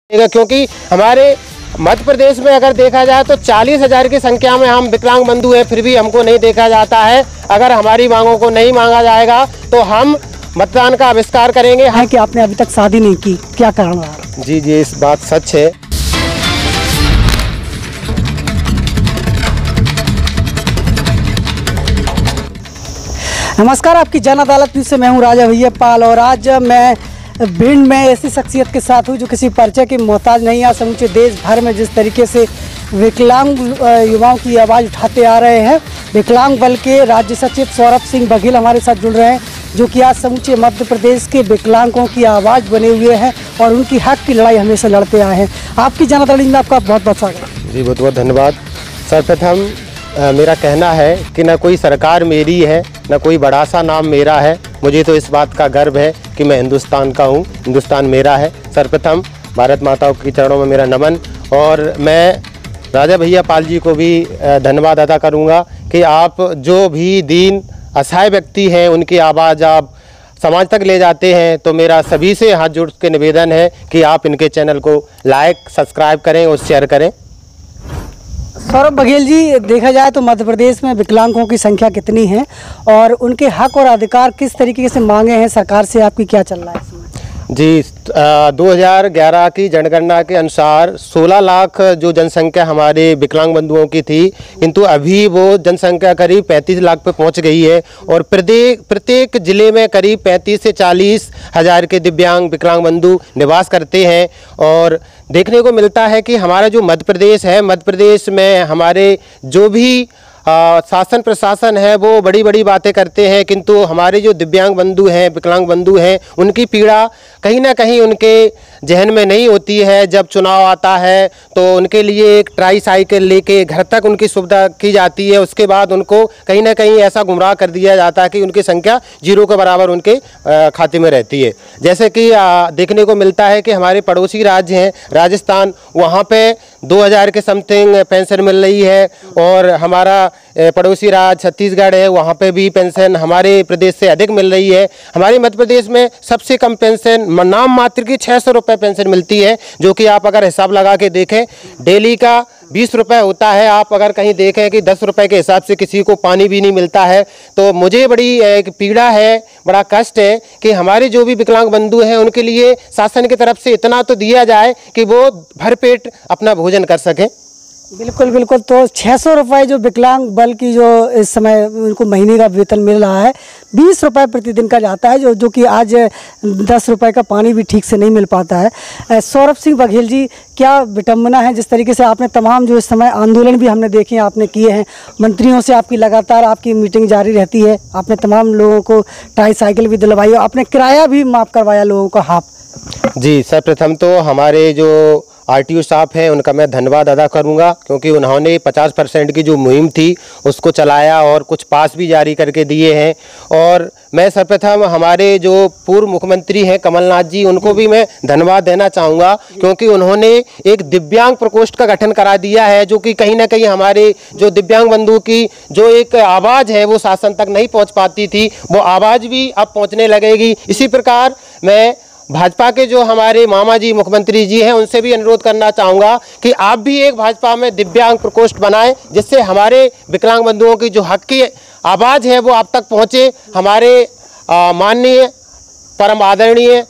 क्योंकि हमारे मध्य प्रदेश में अगर देखा जाए तो 40,000 की संख्या में हम विकलांग बंधु हैं, फिर भी हमको नहीं देखा जाता है। अगर हमारी मांगों को नहीं मांगा जाएगा तो हम मतदान का बहिष्कार करेंगे। है कि आपने अभी तक शादी नहीं की, क्या कारण रहा? जी, इस बात सच है। नमस्कार, आपकी जन अदालत न्यूज़ से मैं हूं राजा भैया पाल और आज मैं भिंड में ऐसी शख्सियत के साथ हूं जो किसी परिचय की मोहताज नहीं है। समूचे देश भर में जिस तरीके से विकलांग युवाओं की आवाज़ उठाते आ रहे हैं, विकलांग बल के राज्य सचिव सौरभ सिंह बघेल हमारे साथ जुड़ रहे हैं, जो कि आज समूचे मध्य प्रदेश के विकलांगों की आवाज़ बने हुए हैं और उनकी हक की लड़ाई हमेशा लड़ते आए हैं। आपकी जन अदालत में आपका बहुत बहुत स्वागत। जी, बहुत बहुत धन्यवाद। सर्वप्रथम मेरा कहना है कि न कोई सरकार मेरी है, न कोई बड़ा सा नाम मेरा है। मुझे तो इस बात का गर्व है कि मैं हिंदुस्तान का हूँ, हिंदुस्तान मेरा है। सर्वप्रथम भारत माता के चरणों में मेरा नमन, और मैं राजा भैया पाल जी को भी धन्यवाद अदा करूँगा कि आप जो भी दीन असहाय व्यक्ति हैं उनकी आवाज़ आप समाज तक ले जाते हैं। तो मेरा सभी से हाथ जोड़ के निवेदन है कि आप इनके चैनल को लाइक, सब्सक्राइब करें और शेयर करें। सौरभ बघेल जी, देखा जाए तो मध्य प्रदेश में विकलांगों की संख्या कितनी है और उनके हक और अधिकार किस तरीके से मांगे हैं सरकार से, आपकी क्या चल रहा है इसमें? जी, 2011 की जनगणना के अनुसार 16 लाख जो जनसंख्या हमारे विकलांग बंधुओं की थी, किंतु अभी वो जनसंख्या करीब 35 लाख पे पहुंच गई है और प्रत्येक जिले में करीब 35 से 40 हज़ार के दिव्यांग विकलांग बंधु निवास करते हैं। और देखने को मिलता है कि हमारा जो मध्य प्रदेश है, मध्य प्रदेश में हमारे जो भी शासन प्रशासन है वो बड़ी बड़ी बातें करते हैं, किंतु हमारे जो दिव्यांग बंधु हैं, विकलांग बंधु हैं, उनकी पीड़ा कहीं ना कहीं उनके जहन में नहीं होती है। जब चुनाव आता है तो उनके लिए एक ट्राई साइकिल लेके घर तक उनकी सुविधा की जाती है, उसके बाद उनको कहीं ना कहीं ऐसा गुमराह कर दिया जाता है कि उनकी संख्या 0 के बराबर उनके खाते में रहती है। जैसे कि देखने को मिलता है कि हमारे पड़ोसी राज्य हैं राजस्थान, वहाँ पे 2000 के समथिंग पेंशन मिल रही है, और हमारा पड़ोसी राज्य छत्तीसगढ़ है, वहाँ पे भी पेंशन हमारे प्रदेश से अधिक मिल रही है। हमारे मध्य प्रदेश में सबसे कम पेंशन नाम मात्र की 600 रुपये पेंशन मिलती है, जो कि आप अगर हिसाब लगा के देखें डेली का 20 रुपये होता है। आप अगर कहीं देखें कि 10 रुपये के हिसाब से किसी को पानी भी नहीं मिलता है। तो मुझे बड़ी एक पीड़ा है, बड़ा कष्ट है कि हमारे जो भी विकलांग बंधु हैं उनके लिए शासन की तरफ से इतना तो दिया जाए कि वो भरपेट अपना भोजन कर सकें। बिल्कुल बिल्कुल। तो 600 रुपये जो विकलांग बल की जो इस समय उनको महीने का वेतन मिल रहा है, 20 रुपये प्रतिदिन का जाता है, जो कि आज 10 रुपये का पानी भी ठीक से नहीं मिल पाता है। सौरभ सिंह बघेल जी, क्या विडंबना है जिस तरीके से आपने तमाम जो इस समय आंदोलन भी हमने देखे हैं, आपने किए हैं, मंत्रियों से आपकी लगातार आपकी मीटिंग जारी रहती है, आपने तमाम लोगों को ट्राई साइकिल भी दिलवाई, आपने किराया भी माफ़ करवाया लोगों का हाफ। जी, सर्वप्रथम तो हमारे जो आरटीओ स्टाफ है उनका मैं धन्यवाद अदा करूंगा, क्योंकि उन्होंने 50% की जो मुहिम थी उसको चलाया और कुछ पास भी जारी करके दिए हैं। और मैं सर्वप्रथम हमारे जो पूर्व मुख्यमंत्री हैं कमलनाथ जी, उनको भी मैं धन्यवाद देना चाहूँगा, क्योंकि उन्होंने एक दिव्यांग प्रकोष्ठ का गठन करा दिया है, जो कि कहीं ना कहीं हमारे जो दिव्यांग बंधु की जो एक आवाज़ है वो शासन तक नहीं पहुँच पाती थी, वो आवाज़ भी अब पहुँचने लगेगी। इसी प्रकार मैं भाजपा के जो हमारे मामा जी मुख्यमंत्री जी हैं उनसे भी अनुरोध करना चाहूँगा कि आप भी एक भाजपा में दिव्यांग प्रकोष्ठ बनाएं, जिससे हमारे विकलांग बंधुओं की जो हक की आवाज़ है वो आप तक पहुँचे। हमारे माननीय परम आदरणीय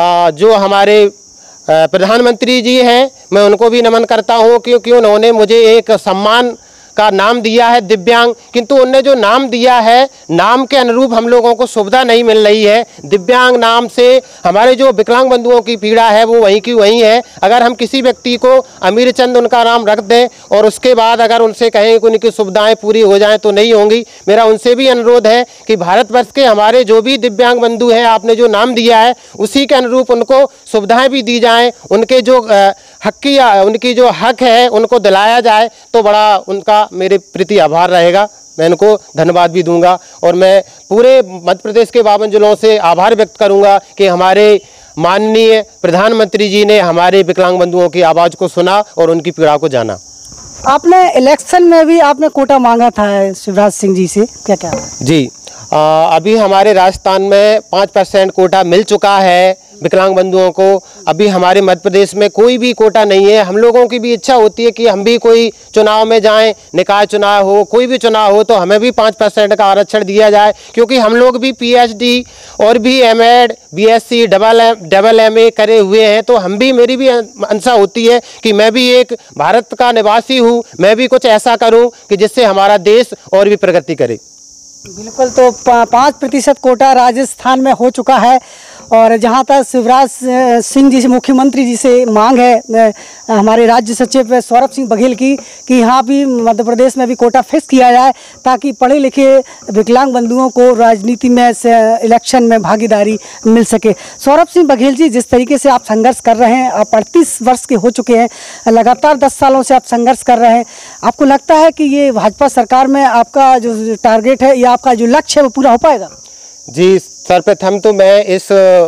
जो हमारे प्रधानमंत्री जी हैं, मैं उनको भी नमन करता हूँ, क्योंकि उन्होंने मुझे एक सम्मान का नाम दिया है दिव्यांग, किंतु उनने जो नाम दिया है नाम के अनुरूप हम लोगों को सुविधा नहीं मिल रही है। दिव्यांग नाम से हमारे जो विकलांग बंधुओं की पीड़ा है वो वहीं की वहीं है। अगर हम किसी व्यक्ति को अमीर चंद उनका नाम रख दें और उसके बाद अगर उनसे कहें कि उनकी सुविधाएं पूरी हो जाएं तो नहीं होंगी। मेरा उनसे भी अनुरोध है कि भारतवर्ष के हमारे जो भी दिव्यांग बंधु हैं, आपने जो नाम दिया है उसी के अनुरूप उनको सुविधाएँ भी दी जाएँ, उनके जो उनकी जो हक है उनको दिलाया जाए, तो बड़ा उनका मेरे प्रति आभार रहेगा। मैं इनको धन्यवाद भी दूंगा और मैं पूरे मध्य प्रदेश के 52 जिलों से आभार व्यक्त करूंगा कि हमारे माननीय प्रधानमंत्री जी ने हमारे विकलांग बंधुओं की आवाज़ को सुना और उनकी पीड़ा को जाना। आपने इलेक्शन में भी आपने कोटा मांगा था शिवराज सिंह जी से, क्या क्या? जी, अभी हमारे राजस्थान में 5% कोटा मिल चुका है विकलांग बंधुओं को। अभी हमारे मध्य प्रदेश में कोई भी कोटा नहीं है। हम लोगों की भी इच्छा होती है कि हम भी कोई चुनाव में जाएं, निकाय चुनाव हो, कोई भी चुनाव हो, तो हमें भी 5% का आरक्षण दिया जाए, क्योंकि हम लोग भी PhD और भी एमएड, BSc, डबल MA करे हुए हैं। तो हम भी, मेरी भी मंशा होती है कि मैं भी एक भारत का निवासी हूँ, मैं भी कुछ ऐसा करूँ कि जिससे हमारा देश और भी प्रगति करे। बिल्कुल, तो 5% कोटा राजस्थान में हो चुका है। और जहाँ तक शिवराज सिंह जी से, मुख्यमंत्री जी से मांग है हमारे राज्य सचिव सौरभ सिंह बघेल की कि यहाँ भी मध्य प्रदेश में भी कोटा फिक्स किया जाए, ताकि पढ़े लिखे विकलांग बंधुओं को राजनीति में इलेक्शन में भागीदारी मिल सके। सौरभ सिंह बघेल जी, जिस तरीके से आप संघर्ष कर रहे हैं, आप 38 वर्ष के हो चुके हैं, लगातार 10 सालों से आप संघर्ष कर रहे हैं, आपको लगता है कि ये भाजपा सरकार में आपका जो टारगेट है या आपका जो लक्ष्य है वो पूरा हो पाएगा? जी, सर्वप्रथम तो मैं इस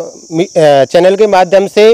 चैनल के माध्यम से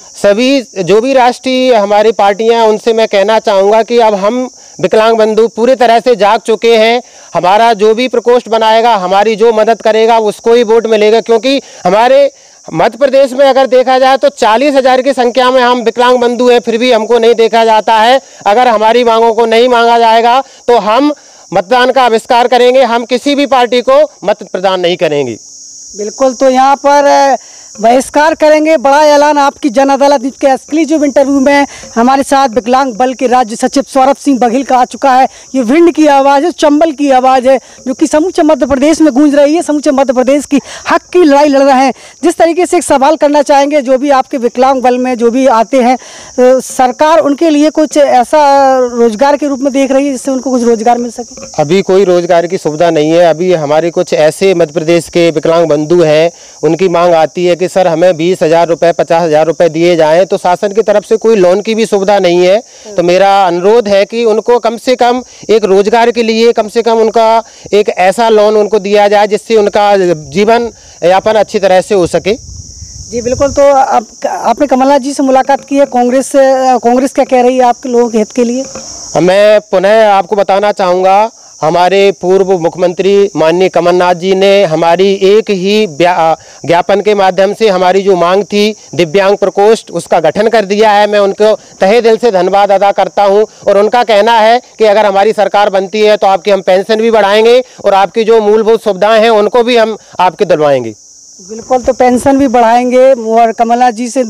सभी जो भी राष्ट्रीय हमारी पार्टियां हैं उनसे मैं कहना चाहूँगा कि अब हम विकलांग बंधु पूरी तरह से जाग चुके हैं। हमारा जो भी प्रकोष्ठ बनाएगा, हमारी जो मदद करेगा, उसको ही वोट मिलेगा। क्योंकि हमारे मध्य प्रदेश में अगर देखा जाए तो 40,000 की संख्या में हम विकलांग बंधु हैं, फिर भी हमको नहीं देखा जाता है। अगर हमारी मांगों को नहीं मांगा जाएगा तो हम मतदान का बहिष्कार करेंगे, हम किसी भी पार्टी को मत प्रदान नहीं करेंगे। बिल्कुल, तो यहाँ पर बहिष्कार करेंगे, बड़ा ऐलान आपकी जन अदालत के एक्सक्लूसिव इंटरव्यू में हमारे साथ विकलांग बल के राज्य सचिव सौरभ सिंह बघेल का आ चुका है। ये विंड की आवाज़ है, चंबल की आवाज़ है, जो कि समूचे मध्य प्रदेश में गूंज रही है। समूचे मध्य प्रदेश की हक की लड़ाई लड़ रहे हैं। जिस तरीके से एक सवाल करना चाहेंगे, जो भी आपके विकलांग बल में जो भी आते हैं, सरकार उनके लिए कुछ ऐसा रोजगार के रूप में देख रही है जिससे उनको कुछ रोजगार मिल सके? अभी कोई रोजगार की सुविधा नहीं है। अभी हमारे कुछ ऐसे मध्य प्रदेश के विकलांग बंधु हैं, उनकी मांग आती है कि सर हमें 20,000 रुपये, 50,000 रुपये दिए जाएं, तो शासन की तरफ से कोई लोन की भी सुविधा नहीं है। तो मेरा अनुरोध है कि उनको कम से कम एक रोजगार के लिए कम से कम उनका एक ऐसा लोन उनको दिया जाए जिससे उनका जीवन यापन अच्छी तरह से हो सके। जी बिल्कुल, तो आपने कमलनाथ जी से मुलाकात की है, कांग्रेस क्या कह रही है आपके लोगों के हित के लिए? मैं पुनः आपको बताना चाहूँगा, हमारे पूर्व मुख्यमंत्री माननीय कमलनाथ जी ने हमारी एक ही ज्ञापन के माध्यम से हमारी जो मांग थी दिव्यांग प्रकोष्ठ, उसका गठन कर दिया है। मैं उनको तहे दिल से धन्यवाद अदा करता हूं। और उनका कहना है कि अगर हमारी सरकार बनती है तो आपकी हम पेंशन भी बढ़ाएंगे और आपकी जो मूलभूत सुविधाएं हैं उनको भी हम आपके दिलवाएंगे। बिल्कुल, तो पेंशन भी बढ़ाएंगे। और कमलनाथ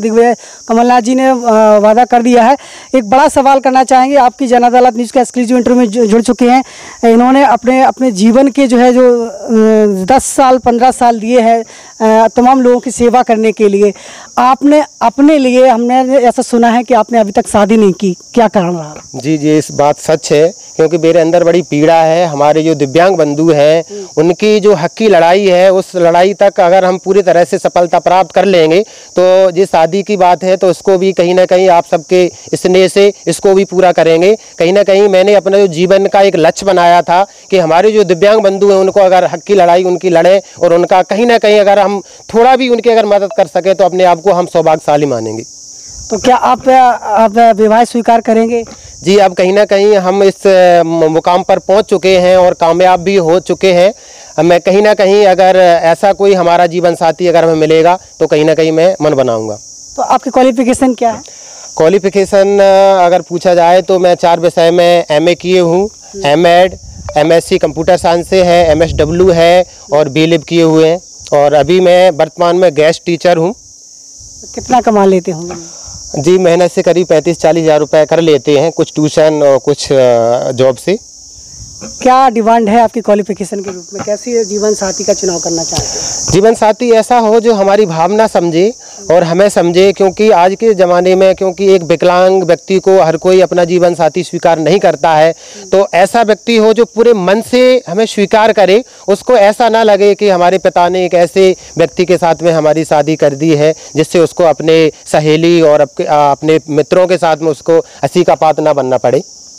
जी ने वादा कर दिया है। एक बड़ा सवाल करना चाहेंगे, आपकी जन अदालत न्यूज़ के एक्सक्लूसिव इंटरव्यू में जुड़ चुके हैं। इन्होंने अपने जीवन के जो 10 साल 15 साल दिए हैं तमाम लोगों की सेवा करने के लिए। आपने अपने लिए, हमने ऐसा सुना है कि आपने अभी तक शादी नहीं की, क्या कारण रहा? जी, इस बात सच है, क्योंकि मेरे अंदर बड़ी पीड़ा है। हमारे जो दिव्यांग बंधु हैं उनकी जो हक की लड़ाई है, उस लड़ाई तक अगर हम पूरी तरह से सफलता प्राप्त कर लेंगे तो जिस शादी की बात है तो इसको भी कहीं ना कहीं आप सबके स्नेह से इसको भी पूरा करेंगे। कहीं ना कहीं मैंने अपना जो जीवन का एक लक्ष्य बनाया था कि हमारे जो दिव्यांग बंधु हैं उनको अगर हक की लड़ाई उनकी लड़ें और उनका कहीं ना कहीं अगर हम थोड़ा भी उनकी अगर मदद कर सके तो अपने आप को हम सौभाग्यशाली मानेंगे। तो क्या आप विवाह स्वीकार करेंगे? जी, अब कहीं ना कहीं हम इस मुकाम पर पहुंच चुके हैं और कामयाब भी हो चुके हैं। मैं कहीं ना कहीं अगर ऐसा कोई हमारा जीवन साथी अगर हमें मिलेगा तो कहीं ना कहीं मैं मन बनाऊंगा। तो आपकी क्वालिफिकेशन क्या है? क्वालिफिकेशन अगर पूछा जाए तो मैं 4 विषय में MA किए हूँ, एमएड, MSc कंप्यूटर साइंस से है, MSW है और BLib किए हुए हैं। और अभी मैं वर्तमान में गेस्ट टीचर हूँ। कितना कमा लेते होंगे? जी, मेहनत से करीब 35-40 हज़ार रुपये कर लेते हैं, कुछ ट्यूशन और कुछ जॉब से। क्या डिमांड है आपकी क्वालिफिकेशन के रूप में? कैसी जीवन साथी का चुनाव करना चाहते हैं? जीवन साथी ऐसा हो जो हमारी भावना समझे और हमें समझे, क्योंकि आज के ज़माने में क्योंकि एक विकलांग व्यक्ति को हर कोई अपना जीवन साथी स्वीकार नहीं करता है, तो ऐसा व्यक्ति हो जो पूरे मन से हमें स्वीकार करे। उसको ऐसा ना लगे कि हमारे पिता ने एक ऐसे व्यक्ति के साथ में हमारी शादी कर दी है जिससे उसको अपने सहेली और अपने मित्रों के साथ में उसको हंसी का पात्र ना बनना पड़े।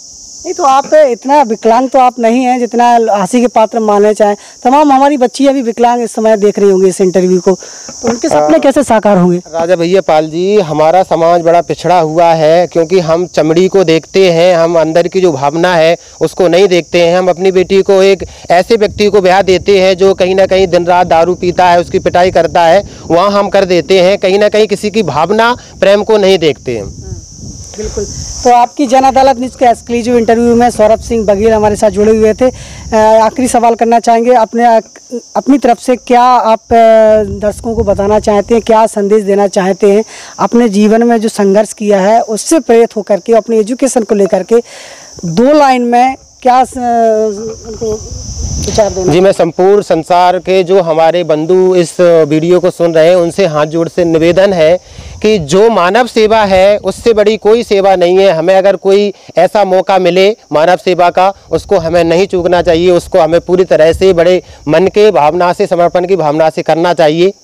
नहीं तो आप इतना विकलांग तो आप नहीं हैं जितना हंसी के पात्र मानने चाहें। तमाम हमारी बच्चियां भी विकलांग इस समय देख रही होंगी इस इंटरव्यू को, तो उनके सपने कैसे साकार होंगे? राजा भैया पाल जी, हमारा समाज बड़ा पिछड़ा हुआ है, क्योंकि हम चमड़ी को देखते हैं, हम अंदर की जो भावना है उसको नहीं देखते हैं। हम अपनी बेटी को एक ऐसे व्यक्ति को ब्याह देते हैं जो कहीं ना कहीं दिन रात दारू पीता है, उसकी पिटाई करता है, वहाँ हम कर देते हैं। कहीं ना कहीं किसी की भावना प्रेम को नहीं देखते हैं। बिल्कुल। तो आपकी जन अदालत न्यूज़ के एक्सक्लूसिव इंटरव्यू में सौरभ सिंह बघेल हमारे साथ जुड़े हुए थे। आखिरी सवाल करना चाहेंगे, अपनी तरफ से क्या आप दर्शकों को बताना चाहते हैं, क्या संदेश देना चाहते हैं? अपने जीवन में जो संघर्ष किया है उससे प्रेरित होकर के अपने एजुकेशन को लेकर के 2 लाइन में क्या उनको विचार देना? जी, मैं संपूर्ण संसार के जो हमारे बंधु इस वीडियो को सुन रहे हैं उनसे हाथ जोड़ से निवेदन है कि जो मानव सेवा है उससे बड़ी कोई सेवा नहीं है। हमें अगर कोई ऐसा मौका मिले मानव सेवा का, उसको हमें नहीं चूकना चाहिए, उसको हमें पूरी तरह से बड़े मन के भावना से, समर्पण की भावना से करना चाहिए।